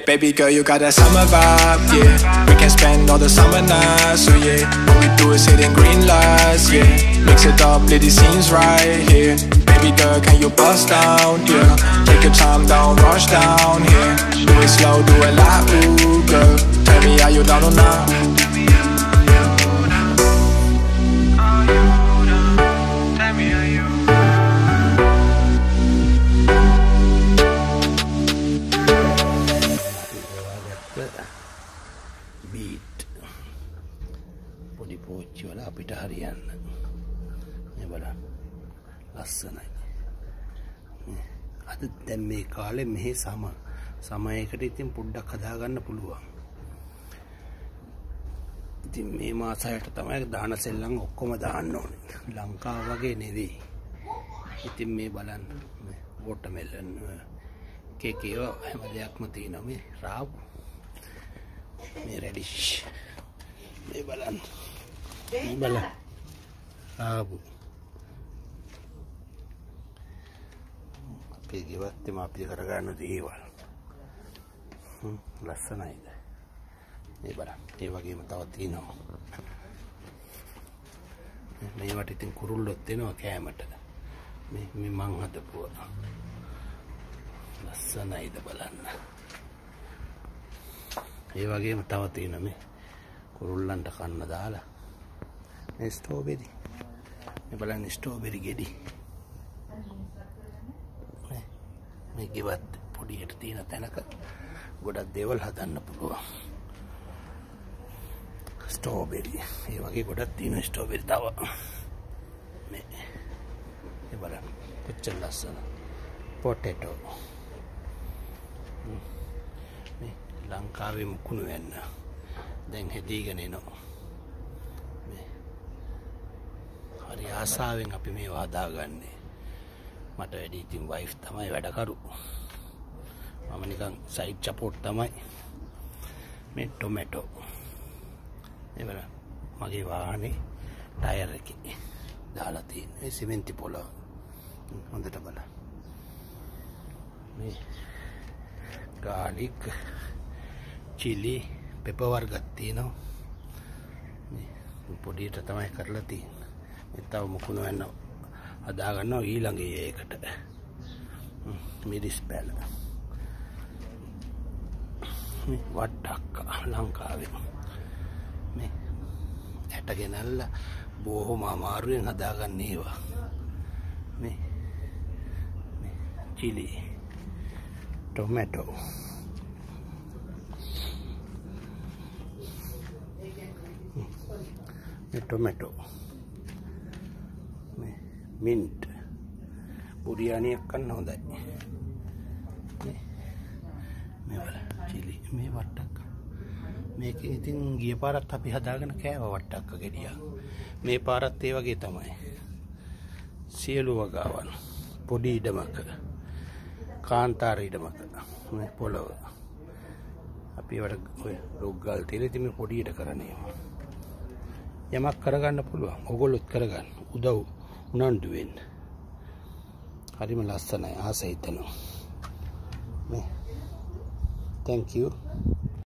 Baby girl, you got that summer vibe, yeah. We can spend all the summer nights, so yeah. All we do is hitting green lights, yeah. Mix it up, let the scenes right here. Baby girl, can you bust down, yeah. Take your time, don't rush down here. Do it slow, do it like ooh, girl. Tell me how you down or not. beat podi pochi wala අපිට හරියන්න මේ බලන්න ලස්සනයි අද දැන් මේ කාලේ මෙහි සමයකට ඉතින් පොඩ්ඩක් හදා ගන්න පුළුවන් ඉතින් මේ මාසයට තමයි දාන සෙල්ලම් ඔක්කොම දාන්න ඕනේ ලංකාව වගේ නෙවෙයි ඉතින් මේ බලන්න වෝටර්මෙලන් කේකේ හැම දෙයක්ම තියෙනවා මේ රාව් මේ රෙඩිෂ් මේ බලන්න ආබු අපේ ගෙවත්තේම අපි කරගන්න දේවල් ලස්සනයිද මේ බලන්න ඒ වගේම තව තියෙනවා මේවට ඉතින් කුරුල්ලොත් එනවා කෑමට මේ මං හදපුවා ලස්සනයිද බලන්න ඒ වගේම තව තියෙනවා මේ කුරුල්ලන්ට කන්න දාලා මේ ස්ට්‍රෝබෙරි මේ බලන්න ස්ට්‍රෝබෙරි ගෙඩි මේ ගෙවත් පොඩියට තියෙන තැනක ගොඩක් දේවල් හදන්න පුළුවන් ස්ට්‍රෝබෙරි ඒ වගේ ගොඩක් තියෙන ස්ට්‍රෝබෙරි තව මේ බලන්න කොච්චර ලස්සන පොටේටෝ ලංකාවේ මුකුණු වෙන්න දැන් හෙදීගෙන එනවා හරි ආසාවෙන් අපි මේ හදාගන්නේ මට වැඩි ඉතින් වයිෆ් තමයි වැඩකරු මම නිකන් සයිඩ් සපෝට් තමයි මේ ටොමැටෝ මේ බලන්න මගේ වාහනේ ටයර් එකේ දාලා තියෙන මේ සිමෙන්ති පොළව හොඳට බලන්න මේ garlic chili pepper වර්ගයක් තියෙනවා මේ පොඩියට තමයි කරලා තියෙන්නේ මේ තව මුකුණු වෙන හදා ගන්නවා ඊළඟ ඒකට මිරිස් පැල මේ වට්ටක්ක ලංකාවේ මේ ඇට ගෙනල්ලා බොහොම අමාරුවෙන් හදාගන්න ඒවා මේ chili tomato tomato mint බුරියානියක් කන්න හොඳයි මේ වල chili මේ වට්ටක්ක මේක ඉතින් ගිය පාරත් අපි හදාගෙන කෑවා වට්ටක්ක ගෙඩියක් මේ පාරත් ඒ වගේ තමයි සියලු වගාවන් පොඩි ඉඩමක කාන්තාර ඉඩමක මේ පොළව අපි වල ඔය රොග්ගල් තියෙන ඉතින් මේ පොඩියට කරන්නේ යමක් කරගන්න පුළුවන් ඕගොල්ලොත් කරගන්න උදව් උනන්දු වෙන්න හරිම ලස්සනයි ආසයි හිතෙනවා මේ thank you